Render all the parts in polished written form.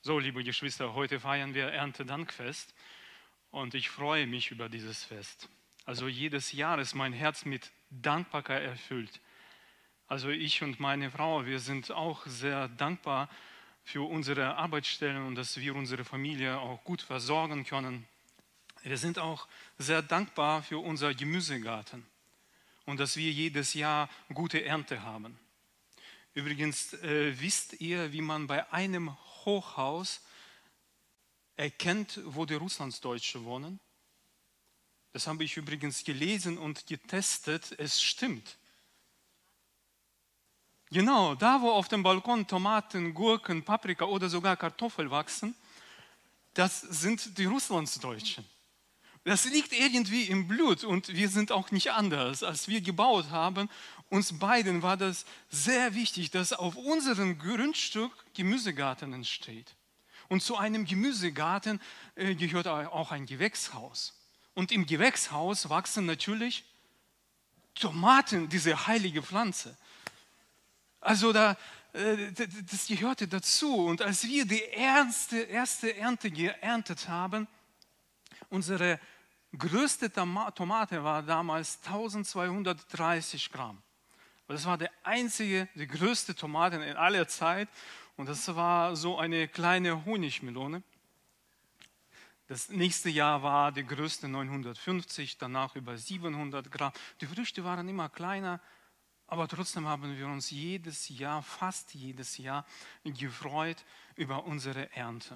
So, liebe Geschwister, heute feiern wir Erntedankfest und ich freue mich über dieses Fest. Also jedes Jahr ist mein Herz mit Dankbarkeit erfüllt. Also ich und meine Frau, wir sind auch sehr dankbar für unsere Arbeitsstellen und dass wir unsere Familie auch gut versorgen können. Wir sind auch sehr dankbar für unser Gemüsegarten und dass wir jedes Jahr gute Ernte haben. Übrigens, wisst ihr, wie man bei einem Hochhaus erkennt, wo die Russlandsdeutsche wohnen? Das habe ich übrigens gelesen und getestet. Es stimmt. Genau, da wo auf dem Balkon Tomaten, Gurken, Paprika oder sogar Kartoffeln wachsen, das sind die Russlandsdeutschen. Das liegt irgendwie im Blut und wir sind auch nicht anders. Als wir gebaut haben, uns beiden war das sehr wichtig, dass auf unserem Grundstück Gemüsegarten entsteht. Und zu einem Gemüsegarten gehört auch ein Gewächshaus. Und im Gewächshaus wachsen natürlich Tomaten, diese heilige Pflanze. Also das gehörte dazu. Und als wir die erste Ernte geerntet haben, unsere größte Tomate war damals 1230 Gramm. Das war die größte Tomate in aller Zeit. Und das war so eine kleine Honigmelone. Das nächste Jahr war die größte 950, danach über 700 Gramm. Die Früchte waren immer kleiner, aber trotzdem haben wir uns jedes Jahr, fast jedes Jahr, gefreut über unsere Ernte.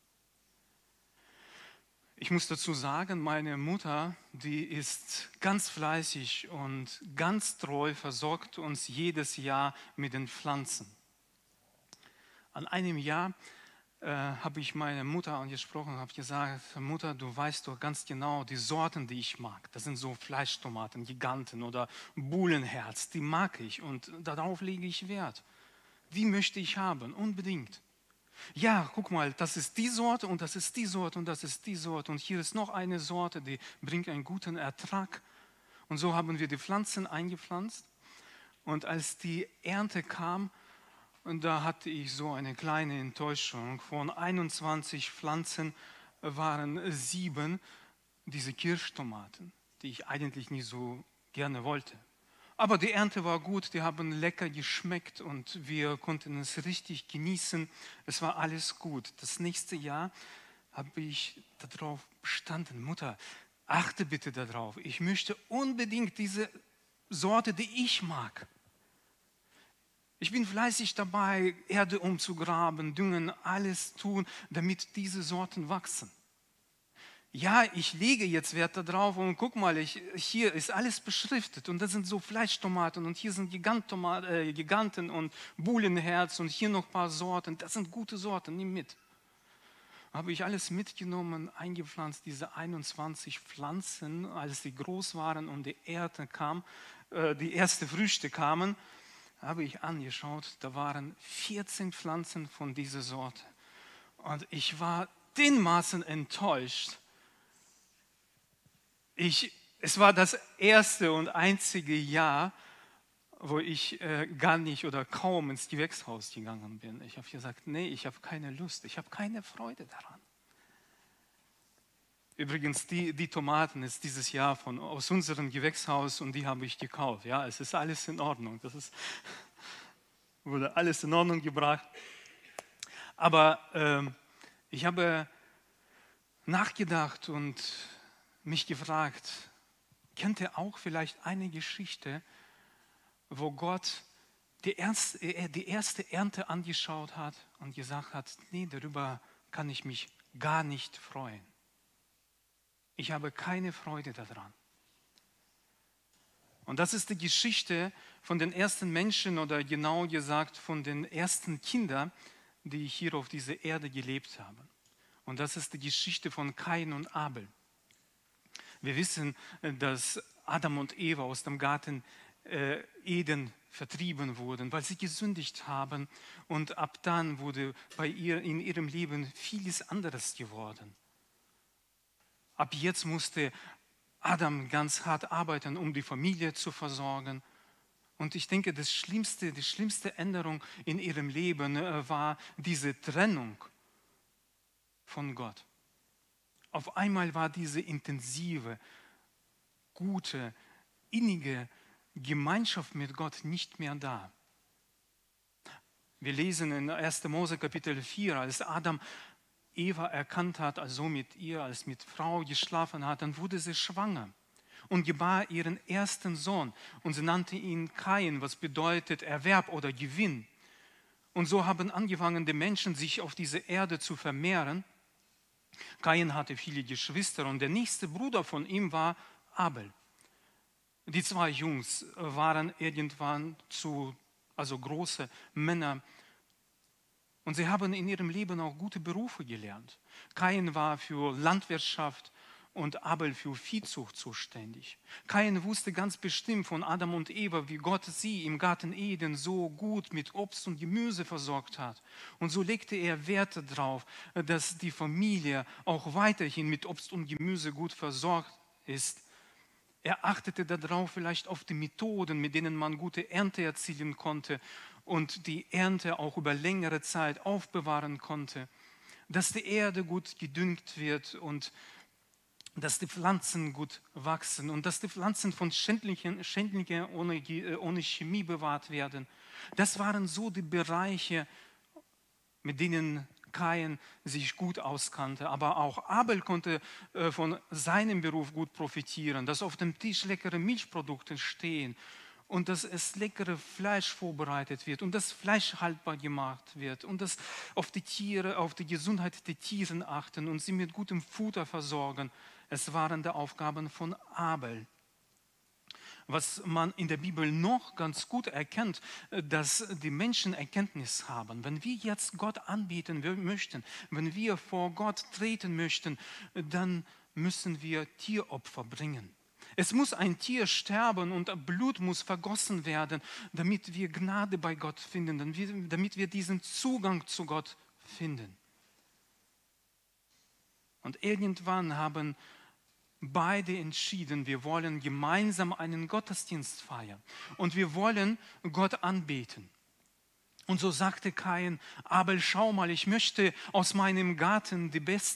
Ich muss dazu sagen, meine Mutter, die ist ganz fleißig und ganz treu, versorgt uns jedes Jahr mit den Pflanzen. An einem Jahr habe ich meine Mutter angesprochen und habe gesagt, Mutter, du weißt doch ganz genau die Sorten, die ich mag. Das sind so Fleischtomaten, Giganten oder Buhlenherz, die mag ich und darauf lege ich Wert. Die möchte ich haben, unbedingt. Ja, guck mal, das ist die Sorte und das ist die Sorte und das ist die Sorte und hier ist noch eine Sorte, die bringt einen guten Ertrag. Und so haben wir die Pflanzen eingepflanzt und als die Ernte kam, und da hatte ich so eine kleine Enttäuschung. Von 21 Pflanzen waren 7 diese Kirschtomaten, die ich eigentlich nicht so gerne wollte. Aber die Ernte war gut, die haben lecker geschmeckt und wir konnten es richtig genießen. Es war alles gut. Das nächste Jahr habe ich darauf bestanden, Mutter, achte bitte darauf. Ich möchte unbedingt diese Sorte, die ich mag. Ich bin fleißig dabei, Erde umzugraben, düngen, alles tun, damit diese Sorten wachsen. Ja, ich lege jetzt Wert darauf und guck mal, hier ist alles beschriftet und das sind so Fleischtomaten und hier sind Giganten und Buhlenherz und hier noch ein paar Sorten. Das sind gute Sorten, nimm mit. Habe ich alles mitgenommen, eingepflanzt, diese 21 Pflanzen, als sie groß waren und die ersten Früchte kamen, habe ich angeschaut, da waren 14 Pflanzen von dieser Sorte. Und ich war dermaßen enttäuscht. Es war das erste und einzige Jahr, wo ich gar nicht oder kaum ins Gewächshaus gegangen bin. Ich habe gesagt, nee, ich habe keine Lust, ich habe keine Freude daran. Übrigens, die Tomaten ist dieses Jahr aus unserem Gewächshaus und die habe ich gekauft. Ja, es ist alles in Ordnung. Wurde alles in Ordnung gebracht. Aber ich habe nachgedacht und mich gefragt, kennt ihr auch vielleicht eine Geschichte, wo Gott die erste Ernte angeschaut hat und gesagt hat, nee, darüber kann ich mich gar nicht freuen. Ich habe keine Freude daran. Und das ist die Geschichte von den ersten Menschen oder genau gesagt von den ersten Kindern, die hier auf dieser Erde gelebt haben. Und das ist die Geschichte von Kain und Abel. Wir wissen, dass Adam und Eva aus dem Garten Eden vertrieben wurden, weil sie gesündigt haben. Und ab dann wurde in ihrem Leben vieles anderes geworden. Ab jetzt musste Adam ganz hart arbeiten, um die Familie zu versorgen. Und ich denke, die schlimmste Änderung in ihrem Leben war diese Trennung von Gott. Auf einmal war diese intensive, gute, innige Gemeinschaft mit Gott nicht mehr da. Wir lesen in 1. Mose Kapitel 4, als Adam Eva erkannt hat, also mit ihr als mit Frau geschlafen hat, dann wurde sie schwanger und gebar ihren ersten Sohn. Und sie nannte ihn Kain, was bedeutet Erwerb oder Gewinn. Und so haben angefangen die Menschen, sich auf dieser Erde zu vermehren. Kain hatte viele Geschwister und der nächste Bruder von ihm war Abel. Die zwei Jungs waren irgendwann also große Männer. Und sie haben in ihrem Leben auch gute Berufe gelernt. Kain war für Landwirtschaft und Abel für Viehzucht zuständig. Kain wusste ganz bestimmt von Adam und Eva, wie Gott sie im Garten Eden so gut mit Obst und Gemüse versorgt hat. Und so legte er Wert darauf, dass die Familie auch weiterhin mit Obst und Gemüse gut versorgt ist. Er achtete darauf vielleicht auf die Methoden, mit denen man gute Ernte erzielen konnte und die Ernte auch über längere Zeit aufbewahren konnte, dass die Erde gut gedüngt wird und dass die Pflanzen gut wachsen und dass die Pflanzen von Schädlingen ohne Chemie bewahrt werden. Das waren so die Bereiche, mit denen Kain sich gut auskannte. Aber auch Abel konnte von seinem Beruf gut profitieren, dass auf dem Tisch leckere Milchprodukte stehen und dass es leckere Fleisch vorbereitet wird und das Fleisch haltbar gemacht wird und dass auf die Tiere, auf die Gesundheit der Tiere achten und sie mit gutem Futter versorgen. Es waren die Aufgaben von Abel. Was man in der Bibel noch ganz gut erkennt, dass die Menschen Erkenntnis haben. Wenn wir jetzt Gott anbeten möchten, wenn wir vor Gott treten möchten, dann müssen wir Tieropfer bringen. Es muss ein Tier sterben und Blut muss vergossen werden, damit wir Gnade bei Gott finden, damit wir diesen Zugang zu Gott finden. Und irgendwann haben beide entschieden, wir wollen gemeinsam einen Gottesdienst feiern und wir wollen Gott anbeten. Und so sagte Kain: Abel, schau mal, ich möchte aus meinem Garten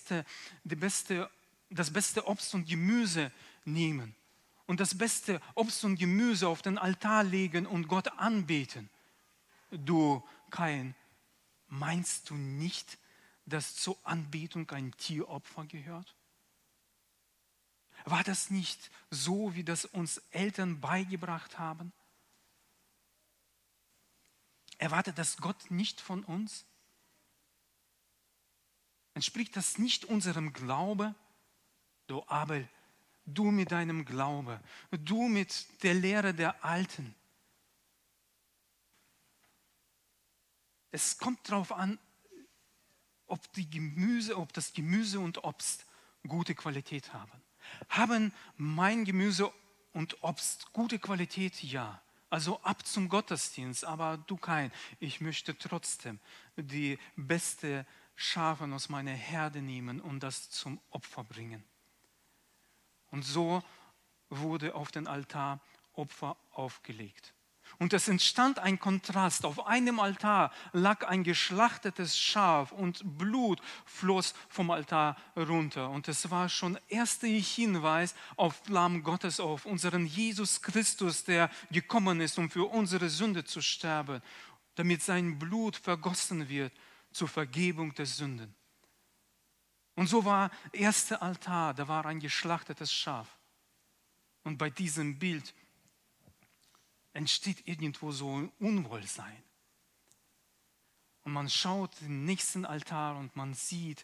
das beste Obst und Gemüse nehmen und das beste Obst und Gemüse auf den Altar legen und Gott anbeten. Du, Kain, meinst du nicht, dass zur Anbetung ein Tieropfer gehört? War das nicht so, wie das uns Eltern beigebracht haben? Erwartet das Gott nicht von uns? Entspricht das nicht unserem Glaube? Du Abel, du mit deinem Glaube, du mit der Lehre der Alten. Es kommt darauf an, ob das Gemüse und Obst gute Qualität haben. Haben mein Gemüse und Obst gute Qualität? Ja. Also ab zum Gottesdienst, aber du Kain, ich möchte trotzdem die beste Schafe aus meiner Herde nehmen und das zum Opfer bringen. Und so wurde auf den Altar Opfer aufgelegt. Und es entstand ein Kontrast. Auf einem Altar lag ein geschlachtetes Schaf und Blut floss vom Altar runter. Und es war schon erster Hinweis auf Lamm Gottes, auf unseren Jesus Christus, der gekommen ist, um für unsere Sünde zu sterben, damit sein Blut vergossen wird zur Vergebung der Sünden. Und so war der erste Altar, da war ein geschlachtetes Schaf. Und bei diesem Bild entsteht irgendwo so ein Unwohlsein. Und man schaut den nächsten Altar und man sieht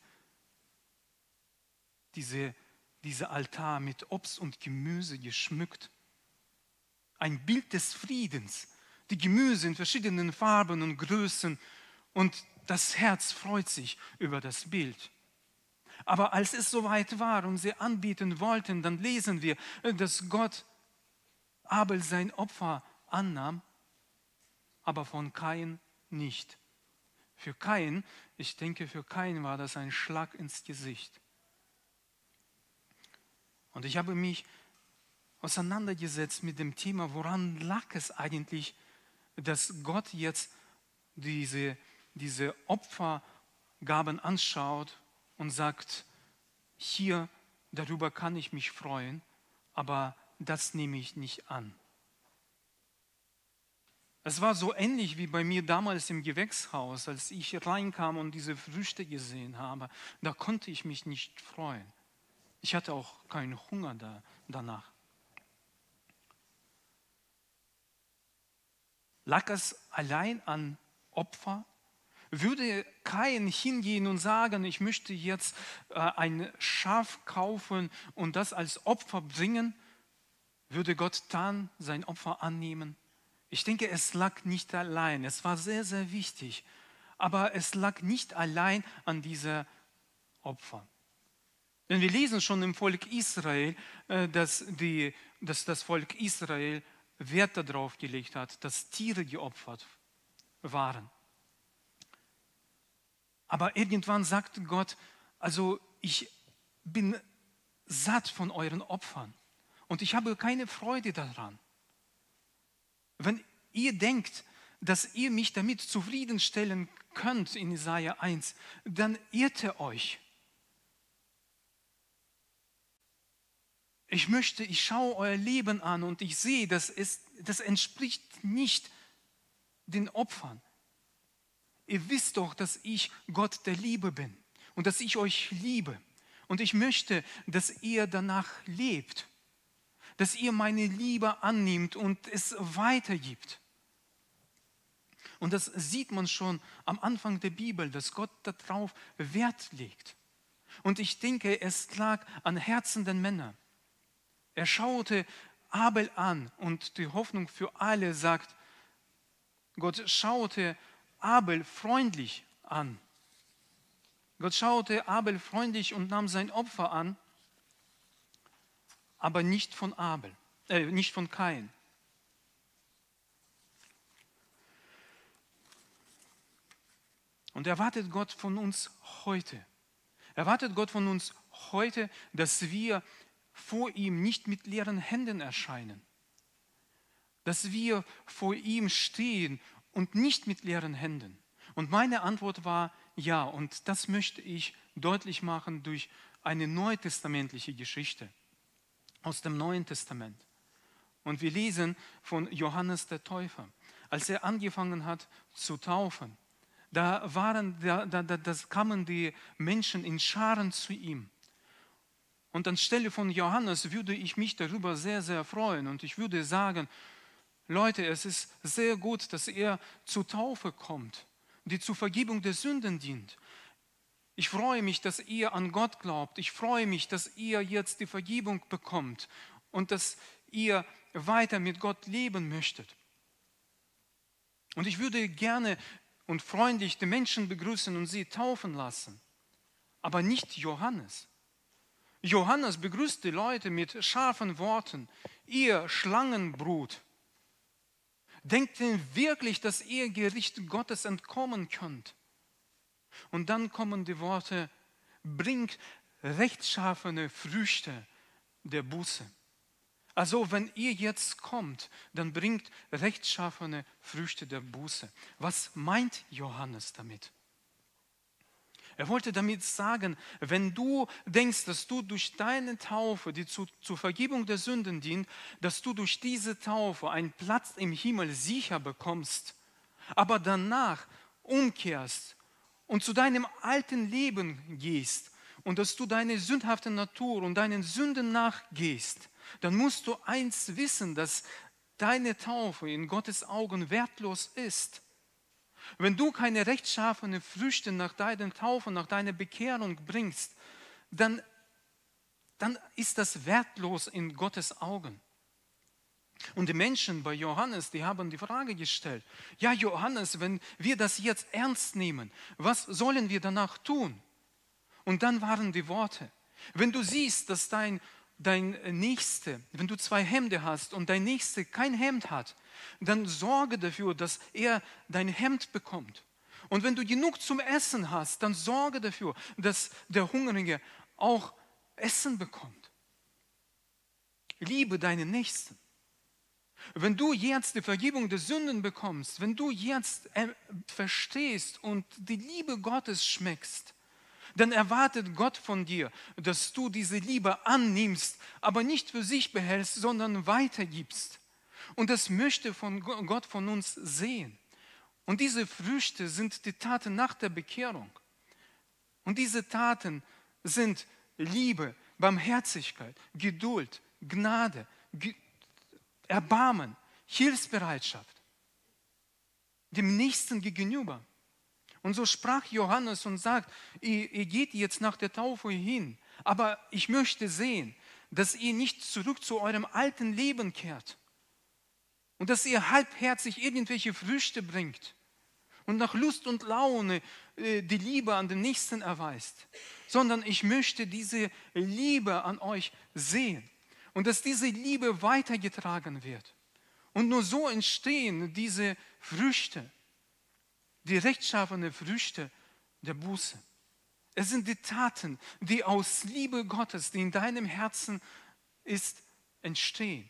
diese Altar mit Obst und Gemüse geschmückt. Ein Bild des Friedens. Die Gemüse in verschiedenen Farben und Größen und das Herz freut sich über das Bild. Aber als es soweit war und sie anbieten wollten, dann lesen wir, dass Gott Abel sein Opfer annahm, aber von Kain nicht. Für Kain, ich denke, für Kain war das ein Schlag ins Gesicht. Und ich habe mich auseinandergesetzt mit dem Thema, woran lag es eigentlich, dass Gott jetzt diese Opfergaben anschaut und sagt, hier, darüber kann ich mich freuen, aber das nehme ich nicht an. Es war so ähnlich wie bei mir damals im Gewächshaus, als ich reinkam und diese Früchte gesehen habe. Da konnte ich mich nicht freuen. Ich hatte auch keinen Hunger danach. Lag es allein an Opfer? Würde Kain hingehen und sagen, ich möchte jetzt ein Schaf kaufen und das als Opfer bringen? Würde Gott dann sein Opfer annehmen? Ich denke, es lag nicht allein. Es war sehr, sehr wichtig. Aber es lag nicht allein an dieser Opfer. Denn wir lesen schon im Volk Israel, dass das Volk Israel Wert darauf gelegt hat, dass Tiere geopfert waren. Aber irgendwann sagt Gott, also ich bin satt von euren Opfern und ich habe keine Freude daran. Wenn ihr denkt, dass ihr mich damit zufriedenstellen könnt in Jesaja 1, dann irrt ihr euch. Ich schaue euer Leben an und ich sehe, das entspricht nicht den Opfern. Ihr wisst doch, dass ich Gott der Liebe bin und dass ich euch liebe. Und ich möchte, dass ihr danach lebt, dass ihr meine Liebe annimmt und es weitergibt. Und das sieht man schon am Anfang der Bibel, dass Gott darauf Wert legt. Und ich denke, es lag an Herzen der Männer. Er schaute Abel an und die Hoffnung für alle sagt, Gott schaute Abel freundlich an. Gott schaute Abel freundlich und nahm sein Opfer an, aber nicht von nicht von Kain. Und erwartet Gott von uns heute. Erwartet Gott von uns heute, dass wir vor ihm nicht mit leeren Händen erscheinen. Dass wir vor ihm stehen und nicht mit leeren Händen. Und meine Antwort war ja, und das möchte ich deutlich machen durch eine neutestamentliche Geschichte aus dem Neuen Testament. Und wir lesen von Johannes der Täufer. Als er angefangen hat zu taufen, da kamen die Menschen in Scharen zu ihm. Und anstelle von Johannes würde ich mich darüber sehr, sehr freuen. Und ich würde sagen, Leute, es ist sehr gut, dass er zur Taufe kommt, die zur Vergebung der Sünden dient. Ich freue mich, dass ihr an Gott glaubt. Ich freue mich, dass ihr jetzt die Vergebung bekommt und dass ihr weiter mit Gott leben möchtet. Und ich würde gerne und freundlich die Menschen begrüßen und sie taufen lassen, aber nicht Johannes. Johannes begrüßt die Leute mit scharfen Worten. Ihr Schlangenbrut. Denkt denn wirklich, dass ihr Gericht Gottes entkommen könnt? Und dann kommen die Worte, bringt rechtschaffene Früchte der Buße. Also wenn ihr jetzt kommt, dann bringt rechtschaffene Früchte der Buße. Was meint Johannes damit? Er wollte damit sagen, wenn du denkst, dass du durch deine Taufe, die zur Vergebung der Sünden dient, dass du durch diese Taufe einen Platz im Himmel sicher bekommst, aber danach umkehrst und zu deinem alten Leben gehst und dass du deine sündhafte Natur und deinen Sünden nachgehst, dann musst du eins wissen, dass deine Taufe in Gottes Augen wertlos ist. Wenn du keine rechtschaffenen Früchte nach deiner Taufe, nach deiner Bekehrung bringst, dann ist das wertlos in Gottes Augen. Und die Menschen bei Johannes, die haben die Frage gestellt, ja Johannes, wenn wir das jetzt ernst nehmen, was sollen wir danach tun? Und dann waren die Worte, wenn du siehst, dass dein Nächste, wenn du 2 Hemden hast und dein Nächste kein Hemd hat, dann sorge dafür, dass er dein Hemd bekommt. Und wenn du genug zum Essen hast, dann sorge dafür, dass der Hungrige auch Essen bekommt. Liebe deinen Nächsten. Wenn du jetzt die Vergebung der Sünden bekommst, wenn du jetzt verstehst und die Liebe Gottes schmeckst, dann erwartet Gott von dir, dass du diese Liebe annimmst, aber nicht für sich behältst, sondern weitergibst. Und das möchte Gott von uns sehen. Und diese Früchte sind die Taten nach der Bekehrung. Und diese Taten sind Liebe, Barmherzigkeit, Geduld, Gnade, Erbarmen, Hilfsbereitschaft, dem Nächsten gegenüber. Und so sprach Johannes und sagt, ihr geht jetzt nach der Taufe hin, aber ich möchte sehen, dass ihr nicht zurück zu eurem alten Leben kehrt und dass ihr halbherzig irgendwelche Früchte bringt und nach Lust und Laune die Liebe an den Nächsten erweist, sondern ich möchte diese Liebe an euch sehen und dass diese Liebe weitergetragen wird. Und nur so entstehen diese Früchte, die rechtschaffene Früchte der Buße. Es sind die Taten, die aus Liebe Gottes, die in deinem Herzen ist, entstehen.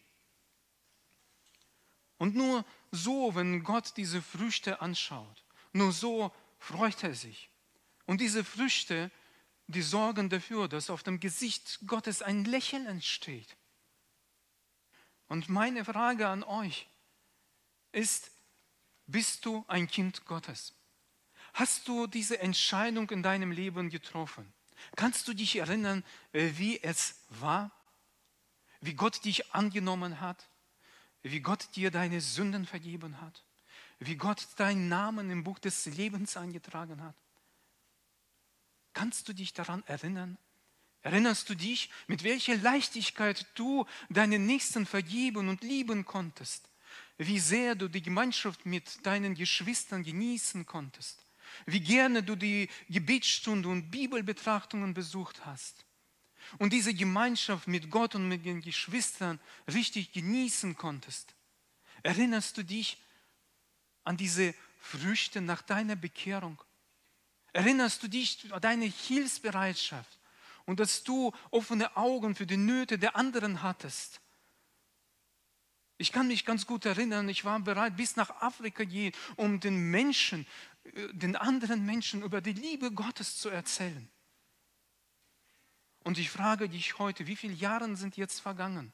Und nur so, wenn Gott diese Früchte anschaut, nur so freut er sich. Und diese Früchte, die sorgen dafür, dass auf dem Gesicht Gottes ein Lächeln entsteht. Und meine Frage an euch ist, bist du ein Kind Gottes? Hast du diese Entscheidung in deinem Leben getroffen? Kannst du dich erinnern, wie es war? Wie Gott dich angenommen hat? Wie Gott dir deine Sünden vergeben hat? Wie Gott deinen Namen im Buch des Lebens eingetragen hat? Kannst du dich daran erinnern? Erinnerst du dich, mit welcher Leichtigkeit du deinen Nächsten vergeben und lieben konntest? Wie sehr du die Gemeinschaft mit deinen Geschwistern genießen konntest? Wie gerne du die Gebetsstunde und Bibelbetrachtungen besucht hast? Und diese Gemeinschaft mit Gott und mit den Geschwistern richtig genießen konntest? Erinnerst du dich an diese Früchte nach deiner Bekehrung? Erinnerst du dich an deine Hilfsbereitschaft und dass du offene Augen für die Nöte der anderen hattest? Ich kann mich ganz gut erinnern, ich war bereit, bis nach Afrika gehen, um den Menschen, den anderen Menschen über die Liebe Gottes zu erzählen. Und ich frage dich heute, wie viele Jahre sind jetzt vergangen?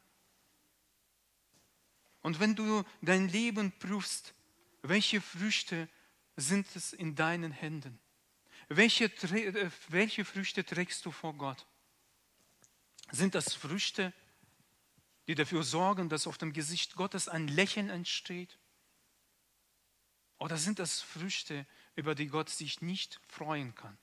Und wenn du dein Leben prüfst, welche Früchte sind es in deinen Händen? Welche Früchte trägst du vor Gott? Sind das Früchte, die dafür sorgen, dass auf dem Gesicht Gottes ein Lächeln entsteht? Oder sind das Früchte, über die Gott sich nicht freuen kann?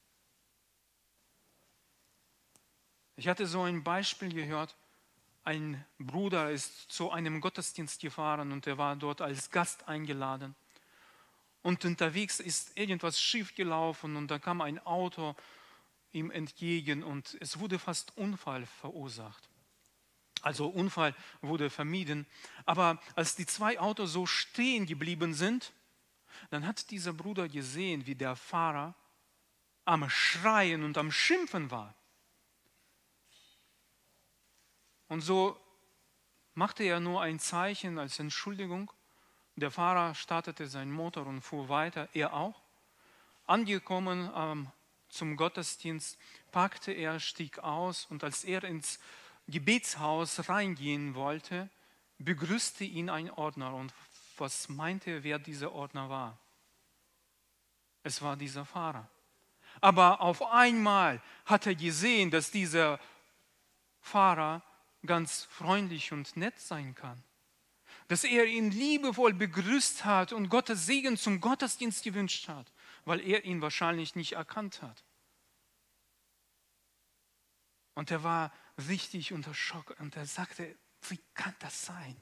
Ich hatte so ein Beispiel gehört. Ein Bruder ist zu einem Gottesdienst gefahren und er war dort als Gast eingeladen. Und unterwegs ist irgendwas schief gelaufen und da kam ein Auto ihm entgegen und es wurde fast Unfall verursacht. Also Unfall wurde vermieden. Aber als die zwei Autos so stehen geblieben sind, dann hat dieser Bruder gesehen, wie der Fahrer am Schreien und am Schimpfen war. Und so machte er nur ein Zeichen als Entschuldigung. Der Fahrer startete seinen Motor und fuhr weiter, er auch. Angekommen zum Gottesdienst packte er, stieg aus und als er ins Gebetshaus reingehen wollte, begrüßte ihn ein Ordner. Und was meinte er, wer dieser Ordner war? Es war dieser Fahrer. Aber auf einmal hat er gesehen, dass dieser Fahrer ganz freundlich und nett sein kann. Dass er ihn liebevoll begrüßt hat und Gottes Segen zum Gottesdienst gewünscht hat, weil er ihn wahrscheinlich nicht erkannt hat. Und er war richtig unter Schock und er sagte, wie kann das sein?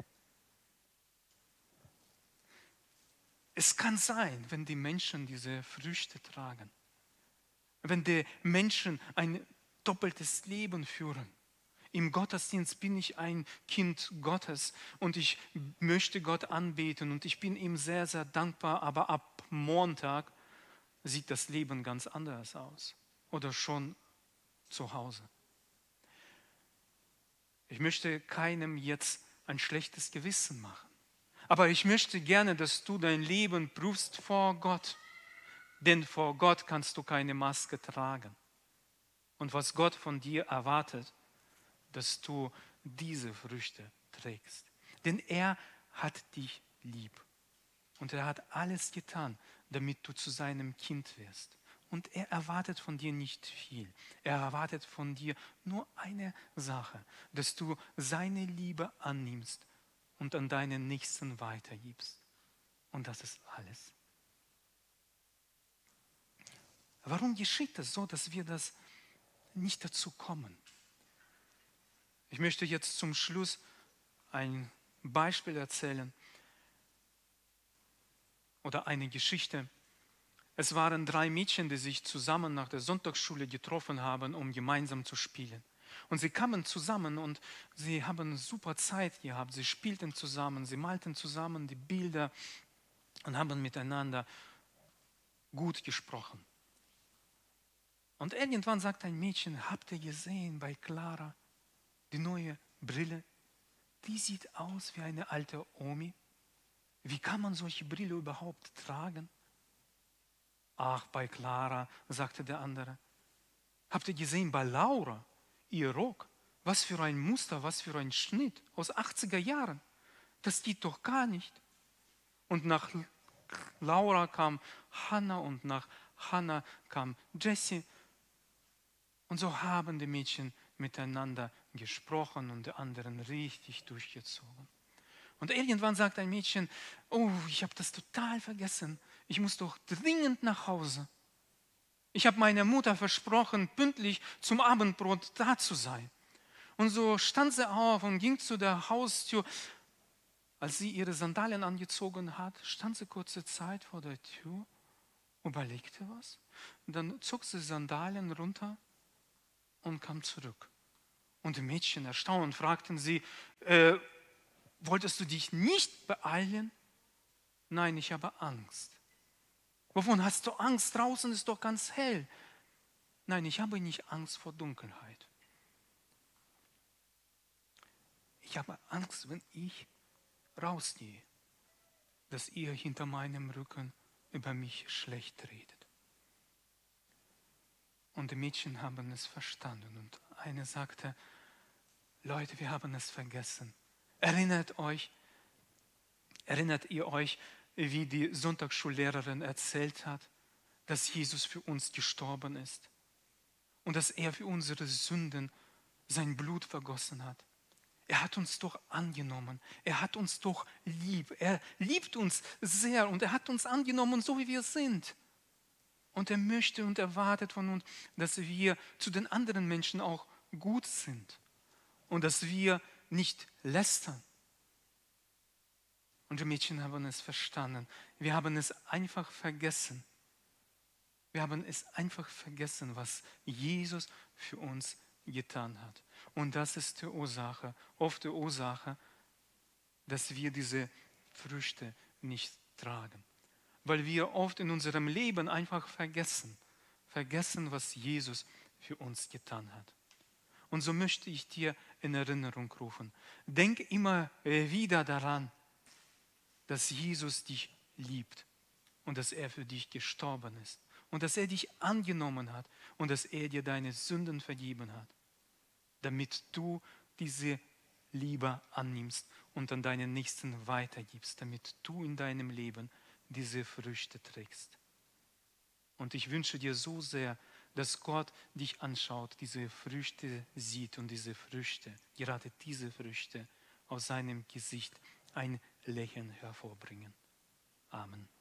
Es kann sein, wenn die Menschen diese Früchte tragen, wenn die Menschen ein doppeltes Leben führen. Im Gottesdienst bin ich ein Kind Gottes und ich möchte Gott anbeten und ich bin ihm sehr, sehr dankbar, aber ab Montag sieht das Leben ganz anders aus oder schon zu Hause. Ich möchte keinem jetzt ein schlechtes Gewissen machen, aber ich möchte gerne, dass du dein Leben prüfst vor Gott, denn vor Gott kannst du keine Maske tragen. Und was Gott von dir erwartet, dass du diese Früchte trägst. Denn er hat dich lieb. Und er hat alles getan, damit du zu seinem Kind wirst. Und er erwartet von dir nicht viel. Er erwartet von dir nur eine Sache, dass du seine Liebe annimmst und an deinen Nächsten weitergibst. Und das ist alles. Warum geschieht es so, dass wir das nicht dazu kommen? Ich möchte jetzt zum Schluss ein Beispiel erzählen oder eine Geschichte. Es waren 3 Mädchen, die sich zusammen nach der Sonntagsschule getroffen haben, um gemeinsam zu spielen. Und sie kamen zusammen und sie haben super Zeit gehabt. Sie spielten zusammen, sie malten zusammen die Bilder und haben miteinander gut gesprochen. Und irgendwann sagt ein Mädchen, habt ihr gesehen bei Clara die neue Brille? Die sieht aus wie eine alte Omi. Wie kann man solche Brille überhaupt tragen? Ach, bei Clara, sagte der andere. Habt ihr gesehen bei Laura, ihr Rock? Was für ein Muster, was für ein Schnitt aus 80er Jahren. Das geht doch gar nicht. Und nach Laura kam Hannah und nach Hannah kam Jessie. Und so haben die Mädchen miteinander gesprochen und die anderen richtig durchgezogen. Und irgendwann sagt ein Mädchen, oh, ich habe das total vergessen. Ich muss doch dringend nach Hause. Ich habe meiner Mutter versprochen, pünktlich zum Abendbrot da zu sein. Und so stand sie auf und ging zu der Haustür. Als sie ihre Sandalen angezogen hat, stand sie kurze Zeit vor der Tür, überlegte was. Und dann zog sie Sandalen runter und kam zurück. Und die Mädchen erstaunt fragten sie, wolltest du dich nicht beeilen? Nein, ich habe Angst. Wovon hast du Angst? Draußen ist doch ganz hell. Nein, ich habe nicht Angst vor Dunkelheit. Ich habe Angst, wenn ich rausgehe, dass ihr hinter meinem Rücken über mich schlecht redet. Und die Mädchen haben es verstanden. Und eine sagte, Leute, wir haben es vergessen. Erinnert ihr euch, wie die Sonntagsschullehrerin erzählt hat, dass Jesus für uns gestorben ist und dass er für unsere Sünden sein Blut vergossen hat? Er hat uns doch angenommen. Er hat uns doch lieb. Er liebt uns sehr und er hat uns angenommen, so wie wir sind. Und er möchte und erwartet von uns, dass wir zu den anderen Menschen auch gut sind und dass wir nicht lästern. Und die Mädchen haben es verstanden. Wir haben es einfach vergessen. Wir haben es einfach vergessen, was Jesus für uns getan hat. Und das ist die Ursache, oft die Ursache, dass wir diese Früchte nicht tragen. Weil wir oft in unserem Leben einfach vergessen, was Jesus für uns getan hat. Und so möchte ich dir in Erinnerung rufen. Denk immer wieder daran, dass Jesus dich liebt und dass er für dich gestorben ist und dass er dich angenommen hat und dass er dir deine Sünden vergeben hat, damit du diese Liebe annimmst und an deinen Nächsten weitergibst, damit du in deinem Leben diese Früchte trägst. Und ich wünsche dir so sehr, dass Gott dich anschaut, diese Früchte sieht und diese Früchte, gerade diese Früchte aus seinem Gesicht ein Lächeln hervorbringen. Amen.